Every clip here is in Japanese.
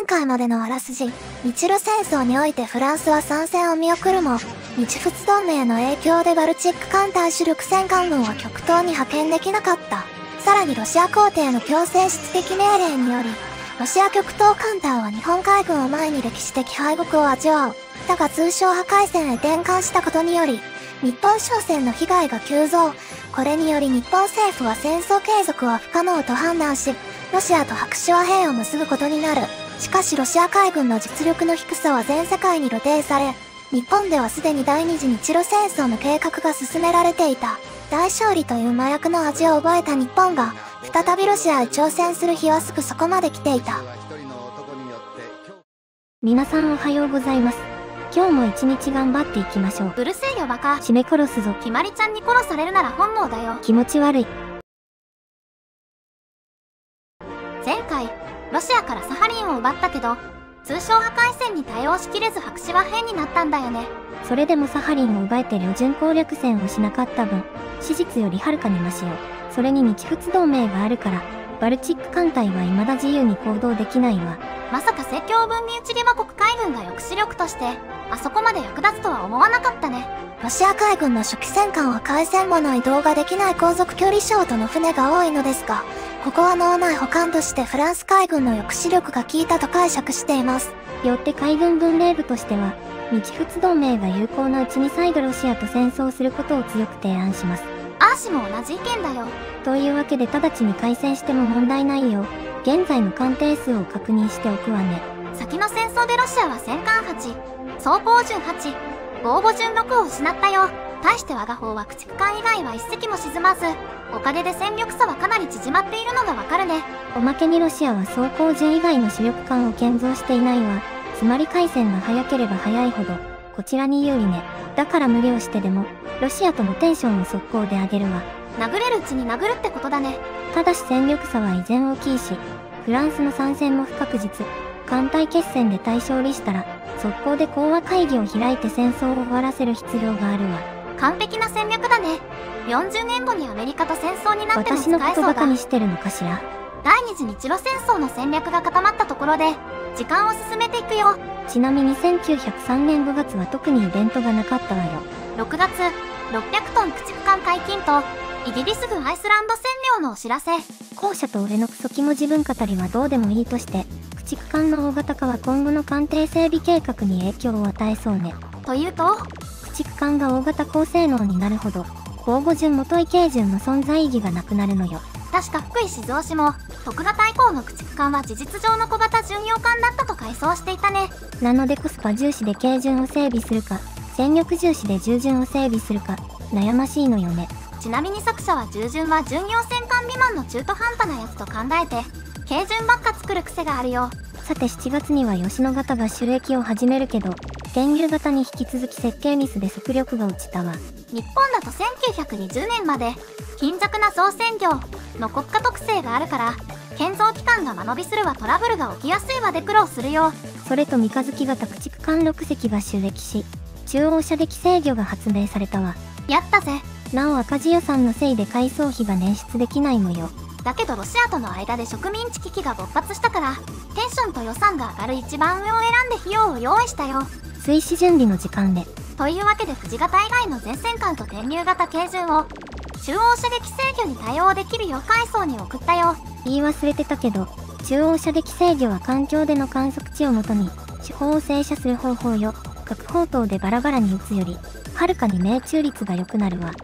回までのあらすじ。日露戦争においてフランスは参戦を見送るも、日仏同盟の影響でバルチック艦隊主力戦艦軍は極東に派遣できなかった。さらにロシア皇帝の強制出撃命令により、ロシア極東艦隊は日本海軍を前に歴史的敗北を味わう。だが通称破壊戦へ転換したことにより、日本商船の被害が急増。これにより日本政府は戦争継続は不可能と判断し、ロシアと白紙和平を結ぶことになる。しかしロシア海軍の実力の低さは全世界に露呈され、日本ではすでに第二次日露戦争の計画が進められていた。大勝利という麻薬の味を覚えた日本が、再びロシアへ挑戦する日はすぐそこまで来ていた。 皆さんおはようございます。今日も一日頑張っていきましょう。 うるせえよバカ。 締め殺すぞ。 ひまりちゃんに殺されるなら本望だよ。 気持ち悪い。 前回、ロシアからサハリンを奪ったけど、通称破壊戦に対応しきれず白紙和平になったんだよね。 それでもサハリンを奪えて旅順攻略戦をしなかった分、史実よりはるかにマシよ。それに日仏同盟があるから、バルチック艦隊は未だ自由に行動できないわ。 まさか政教分離内リマ国海軍が抑止力として、あそこまで役立つとは思わなかったね。 ロシア海軍の初期戦艦は海戦後の移動ができない航続距離ショートの船が多いのですが、ここは脳内補完としてフランス海軍の抑止力が効いたと解釈しています。 よって海軍軍令部としては、日仏同盟が有効なうちに再度ロシアと戦争することを強く提案します。 アーシも同じ意見だよ。 というわけで直ちに開戦しても問題ないよ。現在の艦艇数を確認しておくわね。 先の戦争でロシアは戦艦8、装甲順8、防護順6を失ったよ。対して我が方は駆逐艦以外は一隻も沈まず、おかげで戦力差はかなり縮まっているのがわかるね。 おまけにロシアは装甲順以外の主力艦を建造していないわ。つまり海戦が早ければ早いほど、こちらに有利ね。だから無理をしてでも、ロシアとのテンションを速攻で上げるわ。 殴れるうちに殴るってことだね。 ただし戦力差は依然大きいし、フランスの参戦も不確実。艦隊決戦で大勝利したら、速攻で講和会議を開いて戦争を終わらせる必要があるわ。 完璧な戦略だね。40年後にアメリカと戦争になっても使えそうだ。 私のことバカにしてるのかしら。 第二次日露戦争の戦略が固まったところで、時間を進めていくよ。 ちなみに1903年5月は特にイベントがなかったわよ。 6月、600トン駆逐艦解禁と、イギリス軍アイスランド占領のお知らせ。 後者と俺のクソキモ自分語りはどうでもいいとして、駆逐艦の大型化は今後の艦艇整備計画に影響を与えそうね。 というと、 駆逐艦が大型高性能になるほど、防護順元井系順の存在意義がなくなるのよ。 確か福井静雄氏も、徳型以降の駆逐艦は事実上の小型巡洋艦だったと回想していたね。 なのでコスパ重視で軽順を整備するか、戦力重視で重順を整備するか、悩ましいのよね。 ちなみに作者は重順は巡洋戦艦未満の中途半端なやつと考えて、軽順ばっか作る癖があるよ。 さて7月には吉野型が種益を始めるけど、天竜型に引き続き設計ミスで速力が落ちたわ。 日本だと1920年まで、貧弱な造船業の国家特性があるから、建造期間が間延びするわトラブルが起きやすいわで苦労するよ。 それと三日月型駆逐艦6隻が収益し、中央射撃制御が発明されたわ。 やったぜ。 なお赤字予算のせいで改装費が捻出できないのよ。 だけどロシアとの間で植民地危機が勃発したから、テンションと予算が上がる一番上を選んで費用を用意したよ。 追試準備の時間で。 というわけで富士型以外の前線艦と天竜型軽順を、中央射撃制御に対応できるよう階層に送ったよ。 言い忘れてたけど、中央射撃制御は環境での観測値をもとに、手法を静射する方法よ。各砲塔でバラバラに撃つより、はるかに命中率が良くなるわ。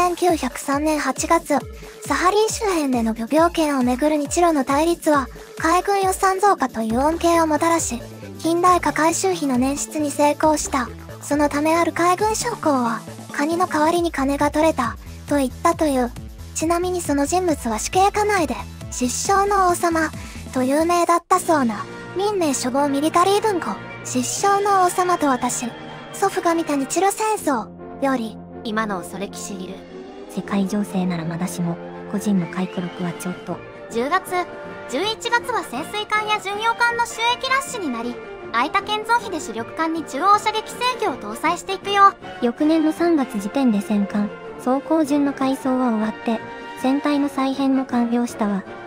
1903年8月、サハリン周辺での漁業権をめぐる日露の対立は、海軍予算増加という恩恵をもたらし、近代化回収費の捻出に成功した。そのためある海軍将校は、カニの代わりに金が取れた、と言ったという。ちなみにその人物は死刑下内で、失笑の王様、と有名だったそうな、民名処方ミリタリー文庫、失笑の王様と私、祖父が見た日露戦争、より、 今の恐れきしぎる。 世界情勢ならまだしも、個人の回顧録はちょっと。 10月、11月は潜水艦や巡洋艦の収益ラッシュになり、空いた建造費で主力艦に中央射撃制御を搭載していくよ。 翌年の3月時点で戦艦、装甲順の改装は終わって、船体の再編も完了したわ。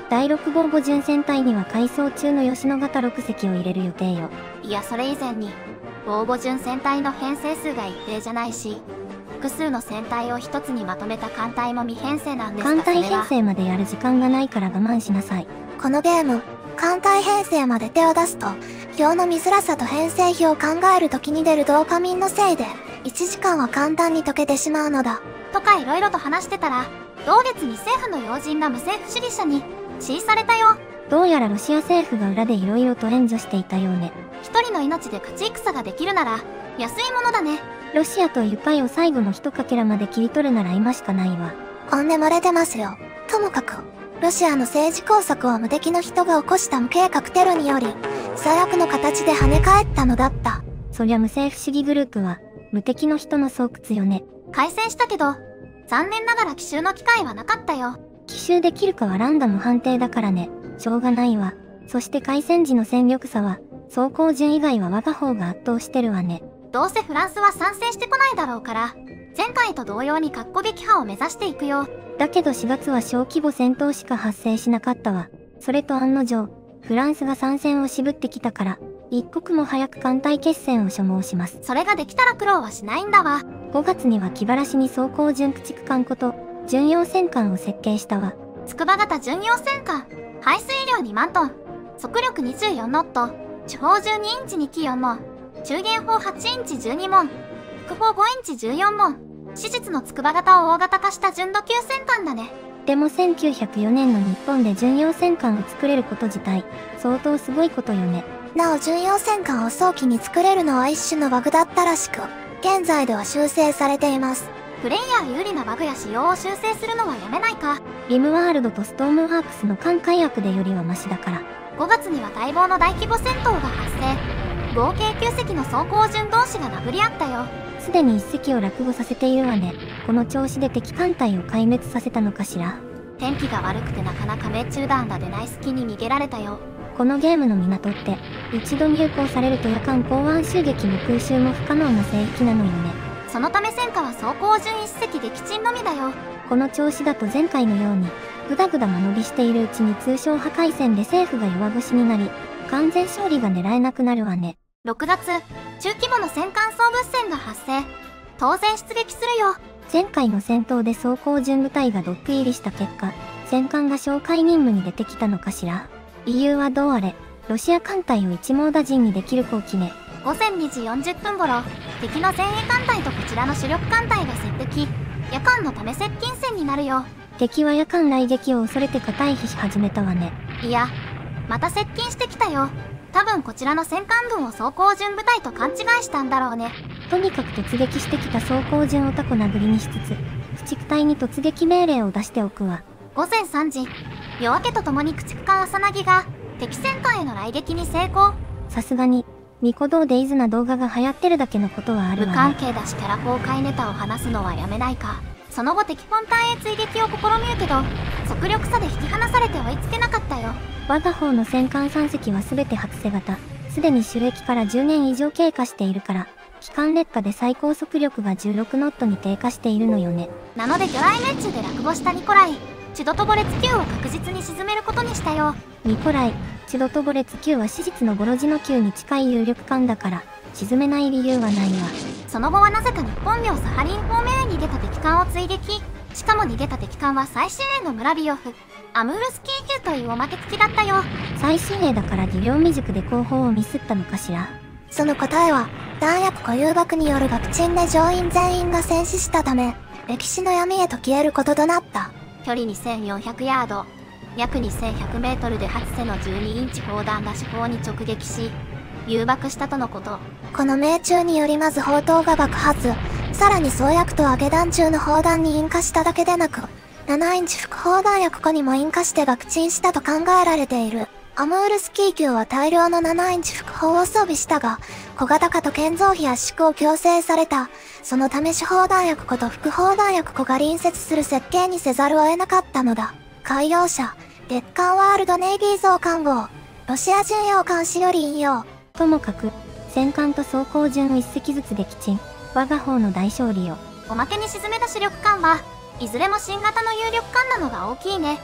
第6号母巡戦隊には改装中の吉野型6隻を入れる予定よ。 いや、それ以前に、防母巡戦隊の編成数が一定じゃないし、複数の戦隊を一つにまとめた艦隊も未編成なんですが、 艦隊編成までやる時間がないから我慢しなさい。 このゲーム、艦隊編成まで手を出すと、表の見づらさと編成表を考える時に出るドーパミンのせいで、1時間は簡単に解けてしまうのだ。 とか色々と話してたら、同月に政府の要人が無政府主義者に支持されたよ。 どうやらロシア政府が裏で色々と援助していたようね。 一人の命で勝ち戦ができるなら、安いものだね。 ロシアというパイを最後の一かけらまで切り取るなら今しかないわ。 本音漏れてますよ。ともかく、ロシアの政治工作を無敵の人が起こした無計画テロにより、最悪の形で跳ね返ったのだった。 そりゃ無政府主義グループは、無敵の人の巣窟よね。 改戦したけど、残念ながら奇襲の機会はなかったよ。 奇襲できるかはランダム判定だからね。しょうがないわ。そして開戦時の戦力差は、装甲順以外は我が方が圧倒してるわね。 どうせフランスは参戦してこないだろうから、前回と同様に核攻撃派を目指していくよ。 だけど4月は小規模戦闘しか発生しなかったわ。それと案の定、フランスが参戦を渋ってきたから、一刻も早く艦隊決戦を所望します。 それができたら苦労はしないんだわ。 5月には気晴らしに装甲準駆逐艦こと巡洋戦艦を設計したわ。 筑波型巡洋戦艦、排水量2万トン、速力24ノット、主砲12インチ2機4門、中元砲8インチ12門、副砲5インチ14門、史実の筑波型を大型化した準度級戦艦だね。 でも1904年の日本で巡洋戦艦を作れること自体、相当すごいことよね。 なお巡洋戦艦を早期に作れるのは一種のバグだったらしく、現在では修正されています。 プレイヤー有利なバグや仕様を修正するのはやめないか。 リムワールドとストームワークスの艦改悪でよりはマシだから。 5月には待望の大規模戦闘が発生。合計9隻の装甲順同士が殴り合ったよ。 すでに1隻を落後させているわね。この調子で敵艦隊を壊滅させたのかしら。 天気が悪くてなかなか命中弾が出ない隙に逃げられたよ。 このゲームの港って、一度入港されると夜間港湾襲撃も空襲も不可能な聖域なのよね。 そのため戦火は装甲順1隻撃沈のみだよ。 この調子だと前回のように、ぐだぐだ間延びしているうちに通商破壊戦で政府が弱腰になり、完全勝利が狙えなくなるわね。 6月、中規模の戦艦総物戦が発生。当然出撃するよ。 前回の戦闘で装甲準部隊がドック入りした結果、戦艦が哨戒任務に出てきたのかしら。理由はどうあれ、ロシア艦隊を一網打尽にできる子を決め、 午前2時40分頃、敵の前衛艦隊とこちらの主力艦隊が接敵。夜間のため接近戦になるよ。 敵は夜間来撃を恐れて肩避し始めたわね。 いや、また接近してきたよ。多分こちらの戦艦軍を装甲準部隊と勘違いしたんだろうね。 とにかく突撃してきた装甲準をタコ殴りにしつつ、駆逐隊に突撃命令を出しておくわ。 午前3時、夜明けとともに駆逐艦浅凪が敵戦艦への来撃に成功。 さすがに、ニコ動デイズな動画が流行ってるだけのことはあるわね。 無関係だしキャラ公開ネタを話すのはやめないか。その後敵本隊へ追撃を試みるけど、速力差で引き離されて追いつけなかったよ。 我が方の戦艦3隻は全て白瀬型。すでに主歴から10年以上経過しているから、機関劣化で最高速力が16ノットに低下しているのよね。 なので魚雷命中で落語したニコライ、チュドトボレツ級を確実に沈めることにしたよ。 ニコライ、チュドトボレツ級は史実のボロジノ級に近い有力艦だから、沈めない理由はないわ。 その後はなぜか日本領サハリン方面へ逃げた敵艦を追撃。しかも逃げた敵艦は最新鋭のムラビオフ、アムールスキー級というおまけ付きだったよ。 最新鋭だから技量未熟で後方をミスったのかしら。 その答えは、弾薬固有爆による爆沈で乗員全員が戦死したため、歴史の闇へと消えることとなった。 距離2400ヤード、約2100メートルで8背の12インチ砲弾が主砲に直撃し、誘爆したとのこと。 この命中によりまず砲塔が爆発、さらに装薬と揚げ弾中の砲弾に引火しただけでなく、7インチ副砲弾薬庫にも引火して爆沈したと考えられている。アムールスキー級は大量の7インチ副砲を装備したが、小型化と建造費圧縮を強制された。そのため主砲弾薬庫と副砲弾薬庫が隣接する設計にせざるを得なかったのだ。海洋社、月刊ワールドネイビー増刊号、ロシア巡洋艦史より引用。 ともかく、戦艦と装甲順を1隻ずつ撃沈。我が方の大勝利よ。 おまけに沈めた主力艦は、いずれも新型の有力艦なのが大きいね。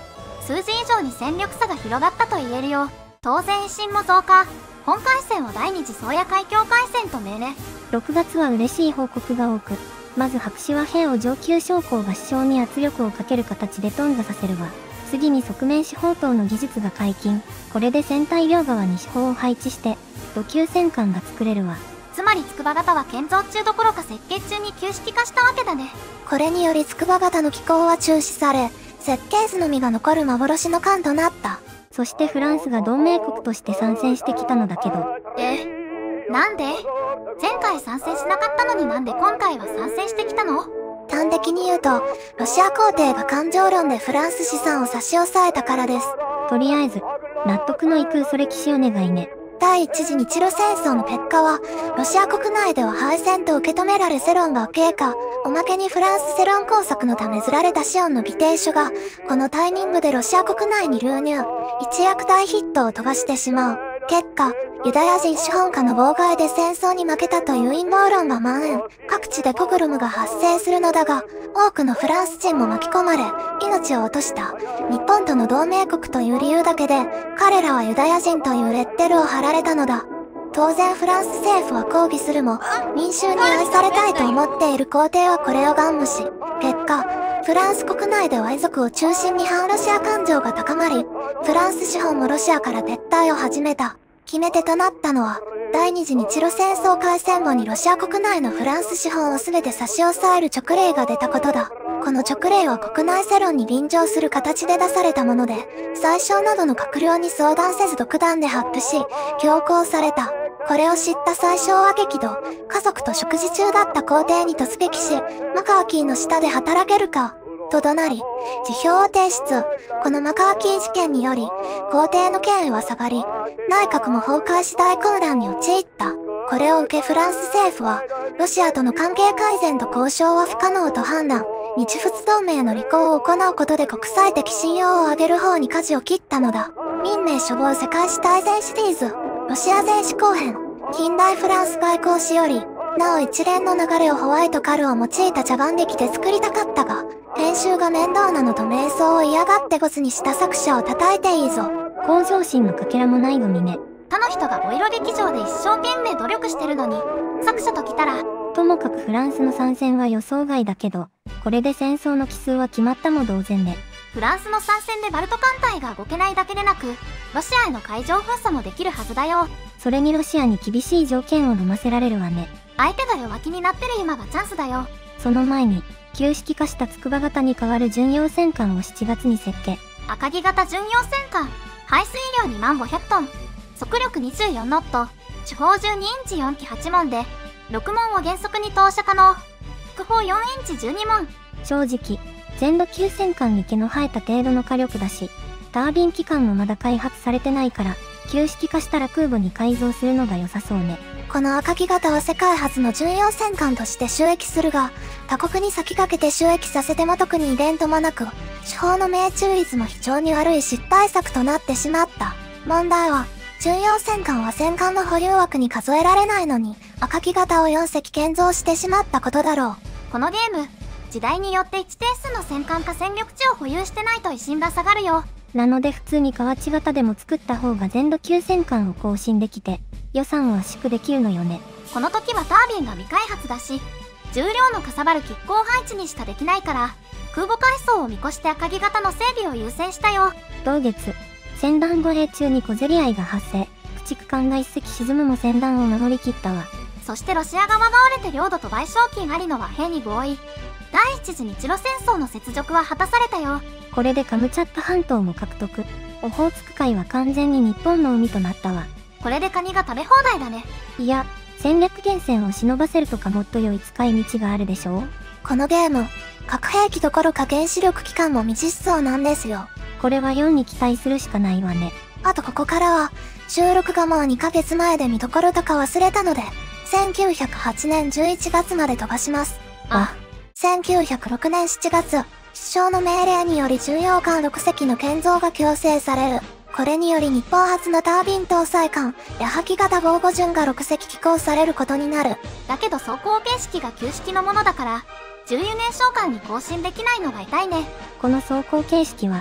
数字以上に戦力差が広がったと言えるよ。当然威信も増加。本海戦を第二次宗谷海峡海戦と命令。 6月は嬉しい報告が多く、まず白紙は兵を上級将校が師匠に圧力をかける形で頓挫させるわ。次に側面四砲塔の技術が解禁。これで戦隊両側に四砲を配置して、土級戦艦が作れるわ。 つまり筑波型は建造中どころか設計中に旧式化したわけだね。 これにより筑波型の機構は中止され、設計図のみが残る幻の艦となった。 そしてフランスが同盟国として参戦してきたのだけど。 なんで？前回参戦しなかったのになんで今回は参戦してきたの？ 端的に言うと、ロシア皇帝が感情論でフランス資産を差し押さえたからです。 とりあえず、納得のいく嘘歴史お願いね。 第一次日露戦争の結果は、ロシア国内では敗戦と受け止められ世論が経過。おまけにフランス世論工作のため刷られたシオンの議定書が、このタイミングでロシア国内に流入。一躍大ヒットを飛ばしてしまう。結果、ユダヤ人資本家の妨害で戦争に負けたという陰謀論が蔓延。各地でポグロムが発生するのだが、多くのフランス人も巻き込まれ、命を落とした。日本との同盟国という理由だけで、彼らはユダヤ人というレッテルを貼られたのだ。当然フランス政府は抗議するも、民衆に愛されたいと思っている皇帝はこれをガン無視。結果、フランス国内では遺族を中心に反ロシア感情が高まり、フランス資本もロシアから撤退を始めた。決め手となったのは、第二次日露戦争開戦後にロシア国内のフランス資本を全て差し押さえる勅令が出たことだ。この勅令は国内世論に便乗する形で出されたもので、宰相などの閣僚に相談せず独断で発布し、強行された。これを知った宰相は激怒。家族と食事中だった皇帝に突撃し、マカーキーの下で働けるか。と怒鳴り、辞表を提出。このマカーキー事件により、皇帝の権威は下がり、内閣も崩壊し大混乱に陥った。これを受けフランス政府は、ロシアとの関係改善と交渉は不可能と判断。日仏同盟の履行を行うことで国際的信用を上げる方に舵を切ったのだ。民命処方世界史大全シリーズ、ロシア全史後編、近代フランス外交史より、なお一連の流れをホワイトカルを用いた茶番劇で作りたかったが、編集が面倒なのと瞑想を嫌がってゴツにした作者を叩いていいぞ。 向上心のかけらもないのにね。 他の人がお色劇場で一生懸命努力してるのに、作者と来たら。 ともかくフランスの参戦は予想外だけど、これで戦争の帰趨は決まったも同然ね。 フランスの参戦でバルト艦隊が動けないだけでなく、ロシアへの海上封鎖もできるはずだよ。 それにロシアに厳しい条件を飲ませられるわね。 相手が弱気になってる今がチャンスだよ。 その前に、旧式化した筑波型に代わる巡洋戦艦を7月に設計。 赤城型巡洋戦艦、排水量2500トン、速力24ノット、地方12インチ4機8門で、6門を原則に投射可能。副砲4インチ12門。 正直、全土級戦艦に毛の生えた程度の火力だし、タービン機関もまだ開発されてないから、旧式化したら空母に改造するのが良さそうね。 この赤城型は世界初の巡洋戦艦として収益するが、他国に先駆けて収益させても特にイベントもなく、手法の命中率も非常に悪い失敗作となってしまった。問題は、巡洋戦艦は戦艦の保有枠に数えられないのに、赤城型を4隻建造してしまったことだろう。 このゲーム、時代によって一定数の戦艦か戦力値を保有してないと威信が下がるよ。 なので普通に河内型でも作った方が全土級戦艦を更新できて、予算を圧縮できるのよね。 この時はタービンが未開発だし、重量のかさばる亀甲配置にしかできないから、空母改装を見越して赤城型の整備を優先したよ。 同月、船団護衛中に小競り合いが発生。駆逐艦が一隻沈むも船団を守りきったわ。 そしてロシア側が折れて領土と賠償金ありの和平に合意。第一次日露戦争の雪辱は果たされたよ。 これでカムチャット半島も獲得。オホーツク海は完全に日本の海となったわ。 これでカニが食べ放題だね。 いや、戦略源泉を忍ばせるとかもっと良い使い道があるでしょう。 このゲーム、核兵器どころか原子力機関も未実装なんですよ。 これは4に期待するしかないわね。 あとここからは、収録がもう2ヶ月前で見どころとか忘れたので、1908年11月まで飛ばします。1906年7月、首相の命令により巡洋艦6隻の建造が強制される。これにより日本初のタービン搭載艦、矢作型防護巡が6隻寄港されることになる。 だけど走行形式が旧式のものだから、重油燃焼艦に更新できないのが痛いね。 この走行形式は、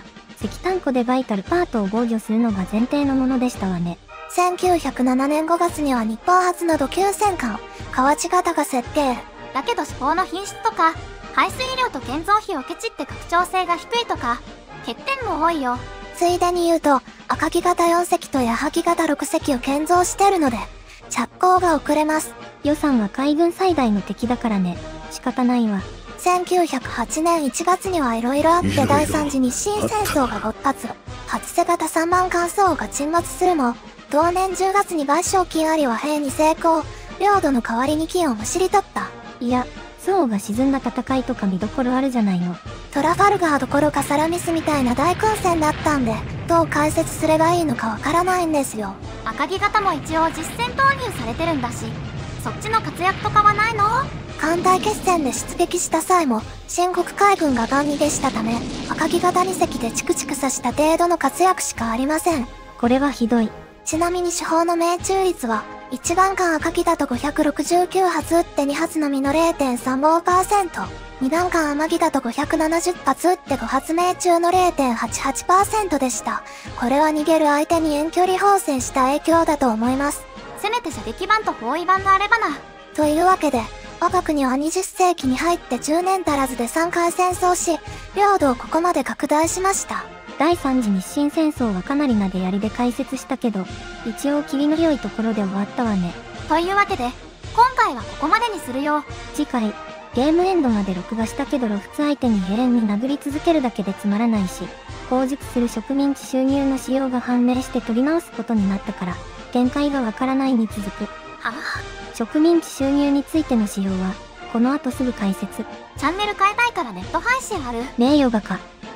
石炭庫でバイタルパートを防御するのが前提のものでしたわね。 1907年5月には日本初の土級戦艦、河内型が設計。 だけど手法の品質とか、排水量と建造費をケチって拡張性が低いとか、欠点も多いよ。 ついでに言うと、赤城型4隻と矢作型6隻を建造してるので、着工が遅れます。 予算は海軍最大の敵だからね。仕方ないわ。 1908年1月には色々あって第三次日清戦争が勃発。初瀬型3万艦装が沈没するも、同年10月に賠償金あり和平に成功。領土の代わりに金をむしり取った。 いや、宋が沈んだ戦いとか見どころあるじゃないの。 トラファルガーどころかサラミスみたいな大混戦だったんで、どう解説すればいいのかわからないんですよ。 赤城型も一応実戦投入されてるんだし、そっちの活躍とかはないの？ 艦隊決戦で出撃した際も、新国海軍がガンにでしたため、赤城型2隻でチクチク刺した程度の活躍しかありません。 これはひどい。 ちなみに主砲の命中率は、1番艦赤城だと569発撃って2発のみの 0.35%、2段艦天城だと570発撃って5発命中の 0.88% でした。これは逃げる相手に遠距離砲戦した影響だと思います。 せめて射撃版と包囲版があればな。 というわけで、我が国は20世紀に入って10年足らずで3回戦争し、領土をここまで拡大しました。 第三次日清戦争はかなりなでやりで解説したけど、一応切りの良いところで終わったわね。 というわけで、今回はここまでにするよ。 次回、ゲームエンドまで録画したけどロフツ相手にヘレンに殴り続けるだけでつまらないし、後述する植民地収入の使用が判明して取り直すことになったから、展開がわからないに続く。植民地収入についての使用は、この後すぐ解説。 チャンネル変えたいからネット配信ある？ 名誉バカ。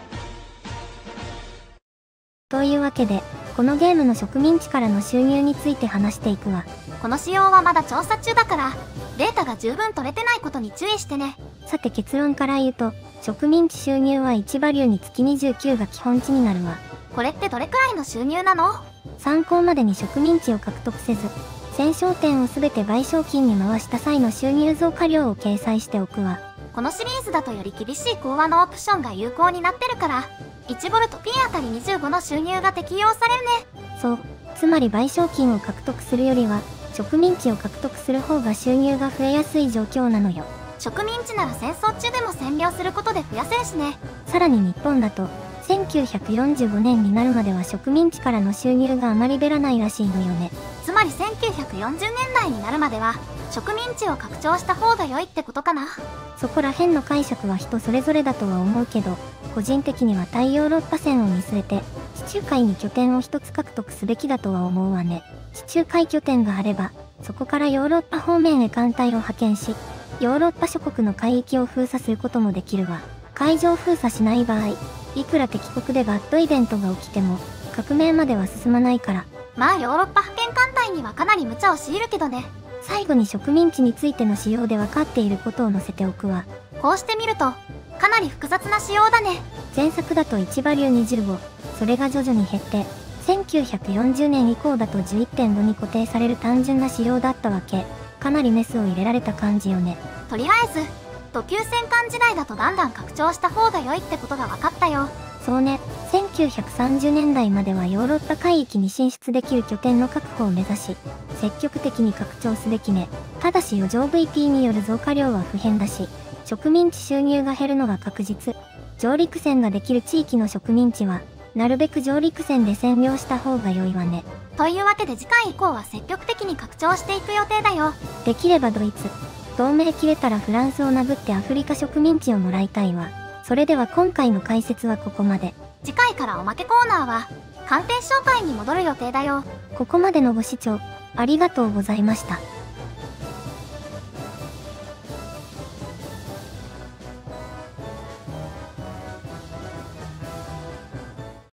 というわけで、このゲームの植民地からの収入について話していくわ。 この仕様はまだ調査中だから、データが十分取れてないことに注意してね。 さて結論から言うと、植民地収入は1バリューにつき29が基本値になるわ。 これってどれくらいの収入なの？ 参考までに植民地を獲得せず、戦勝点をすべて賠償金に回した際の収入増加量を掲載しておくわ。 このシリーズだとより厳しい講和のオプションが有効になってるから、1ボルト P あたり25の収入が適用されるね。 そう。つまり賠償金を獲得するよりは、植民地を獲得する方が収入が増えやすい状況なのよ。 植民地なら戦争中でも占領することで増やせるしね。 さらに日本だと、1945年になるまでは植民地からの収入があまり出らないらしいのよね。 つまり1940年代になるまでは、植民地を拡張した方が良いってことかな。 そこら辺の解釈は人それぞれだとは思うけど、個人的には大ヨーロッパ戦を見据えて、地中海に拠点を一つ獲得すべきだとは思うわね。地中海拠点があれば、そこからヨーロッパ方面へ艦隊を派遣し、ヨーロッパ諸国の海域を封鎖することもできるわ。海上封鎖しない場合、いくら敵国でバッドイベントが起きても、革命までは進まないから。 まあヨーロッパ派遣艦隊にはかなり無茶を強いるけどね。 最後に植民地についての仕様で分かっていることを載せておくわ。 こうしてみると、かなり複雑な仕様だね。 前作だと1バリュー25、それが徐々に減って、1940年以降だと 11.5 に固定される単純な仕様だったわけ。かなりメスを入れられた感じよね。 とりあえず、土級戦艦時代だとだんだん拡張した方が良いってことが分かったよ。 そうね、1930年代まではヨーロッパ海域に進出できる拠点の確保を目指し、積極的に拡張すべきね。ただし余剰 VP による増加量は不変だし、植民地収入が減るのが確実。上陸戦ができる地域の植民地は、なるべく上陸戦で占領した方が良いわね。 というわけで次回以降は積極的に拡張していく予定だよ。 できればドイツ。同盟切れたらフランスを殴ってアフリカ植民地をもらいたいわ。それでは今回の解説はここまで。 次回からおまけコーナーは、艦艇紹介に戻る予定だよ。 ここまでのご視聴、ありがとうございました。